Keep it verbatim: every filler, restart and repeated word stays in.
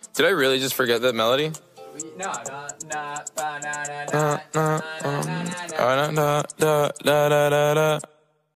Did I really just forget that melody? No, no, no, ba, na, na, Uh, na, uh, na, um, na, na, na, uh, da, da, da, da, da, da.